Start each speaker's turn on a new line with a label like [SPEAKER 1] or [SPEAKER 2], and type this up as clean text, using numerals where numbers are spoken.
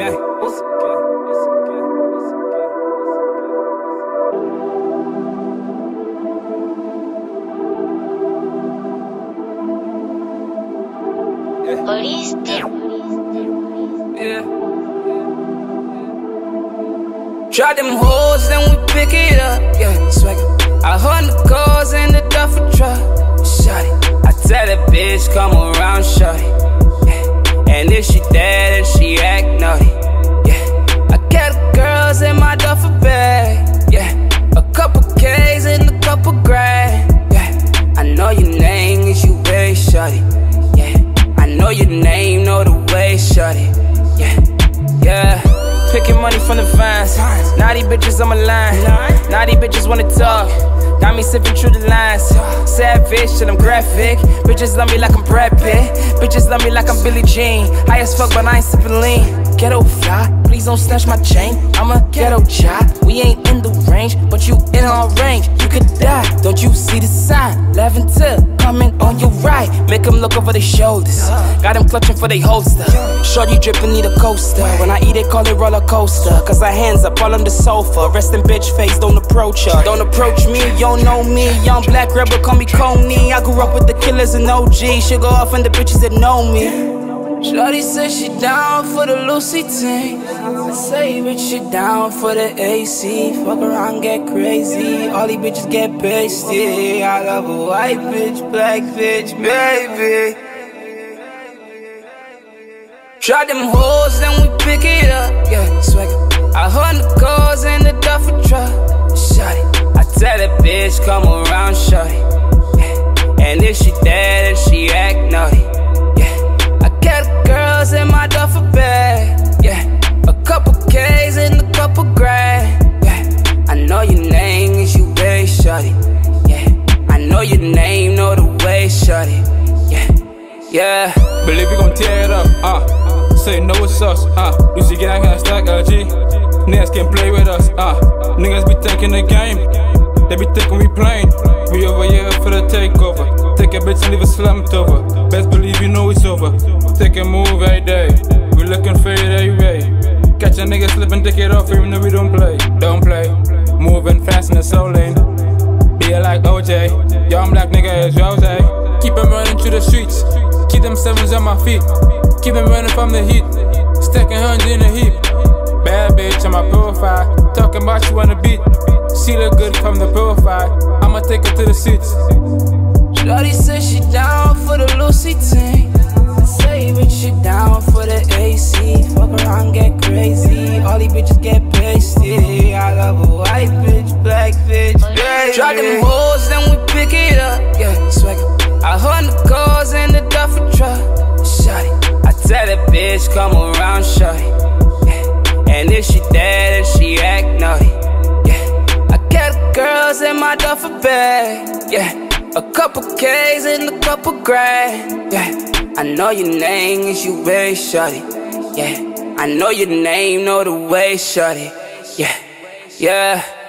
[SPEAKER 1] okay. Yeah. Drop them hoes, then we pick it up. Yeah, swagger. 100 cars in the duffel truck. Shawty, I tell that bitch come around, shawty. Yeah. And if she dead and she act naughty, yeah. I got girls in my duffel bag. Yeah, a couple K's and a couple grand. Yeah, I know your name is you way, shawty. Yeah, I know your name, know the way, shawty. Yeah, yeah. Picking money from the vines. Naughty bitches on my line. Naughty bitches wanna talk. Got me sipping through the lines. Savage till I'm graphic. Bitches love me like I'm Brad Pitt. Bitches love me like I'm Billie Jean. High as fuck but I ain't sipping lean. Ghetto fly, please don't snatch my chain. I'm a ghetto child. We ain't in the range, but you in our range. You could die, don't you see the sign? 11 till coming on your right. Make them look over their shoulders. Got them clutching for they holster. Shorty drippin' need a coaster. When I eat it, call it roller coaster. Cause our hands up all on the sofa. Restin' bitch face, don't approach her. Don't approach me, you don't know me. Young black rebel, call me Coney. I grew up with the killers and OG. Should go off on the bitches that know me. Shorty said she down for the Lucy thing. I say bitch she down for the AC. Fuck around, get crazy. All these bitches get pasty. I love a white bitch, black bitch, baby. Drop them hoes, then we pick it up. Yeah, swagger. 100 cars in the duffel truck. Shawty, I tell that bitch come around, shawty. Yeah. And if she dead and she act naughty, girls in my duffel bag, yeah. A couple K's and a couple grand, yeah. I know your name is you way, shawty, yeah. I know your name, know the way, shawty, yeah, yeah.
[SPEAKER 2] Believe we gon' tear it up, so you know it's us, You see gang and stack LG. Niggas can't play with us, Niggas be thinking the game, they be thinking we playing. We over here for the takeover. Take a bitch and leave a slumped over. Best believe you know it's over. Take a move every day. We looking for it every way. Catch a nigga slipping, take it off even though we don't play. Don't play. Moving fast in the soul lane. Be like OJ. Young black nigga is Jose. Keep them running through the streets. Keep them sevens on my feet. Keep them running from the heat. Stacking hundreds in a heap. Bad bitch on my profile. Talking about you on the beat. She look good from the profile. I'ma take her to the seats.
[SPEAKER 1] Shorty said she down for the Lucy thing. I say bitch she down for the AC. Fuck around, get crazy. All these bitches get pasty. I love a white bitch, black bitch, baby. Drop them hoes, then we pick it up. Yeah, swagger. 100 cars in the duffel truck. Shawty, I tell that bitch come around, shawty. Yeah. And if she dead and she act naughty, yeah. I got girls in my duffel bag, yeah. A couple K's and a couple grand, yeah. I know your name is you way, shawty, yeah. I know your name, know the way, shawty, yeah, yeah.